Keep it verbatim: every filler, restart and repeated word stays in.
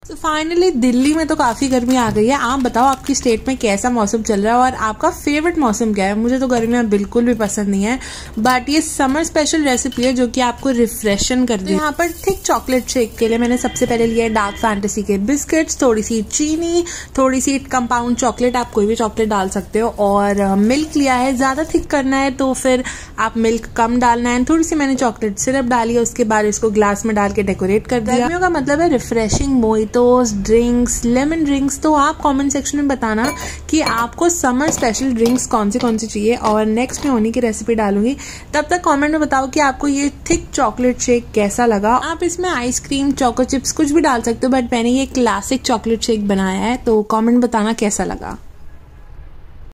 तो फाइनली दिल्ली में तो काफ़ी गर्मी आ गई है। आप बताओ आपकी स्टेट में कैसा मौसम चल रहा है और आपका फेवरेट मौसम क्या है। मुझे तो गर्मियाँ बिल्कुल भी पसंद नहीं है, बट ये समर स्पेशल रेसिपी है जो कि आपको रिफ्रेशन कर दी। तो यहाँ पर थिक चॉकलेट शेक के लिए मैंने सबसे पहले लिया है डार्क फैंटेसी के बिस्किट्स, थोड़ी सी चीनी, थोड़ी सी कंपाउंड चॉकलेट, आप कोई भी चॉकलेट डाल सकते हो, और मिल्क लिया है। ज़्यादा थिक करना है तो फिर आप मिल्क कम डालना है। थोड़ी सी मैंने चॉकलेट सिरप डाली है, उसके बाद इसको ग्लास में डाल के डेकोरेट कर दिया। गर्मियों का मतलब है refreshing mojitos, drinks, lemon drinks. तो आप कमेंट सेक्शन में बताना कि आपको समर स्पेशल ड्रिंक्स कौन सी कौन सी चाहिए, और नेक्स्ट मैं उन्हीं की रेसिपी डालूंगी। तब तक कमेंट में बताओ कि आपको ये थिक चॉकलेट शेक कैसा लगा। आप इसमें आइसक्रीम, चोको चिप्स कुछ भी डाल सकते हो, बट मैंने ये क्लासिक चॉकलेट शेक बनाया है, तो कमेंट बताना कैसा लगा।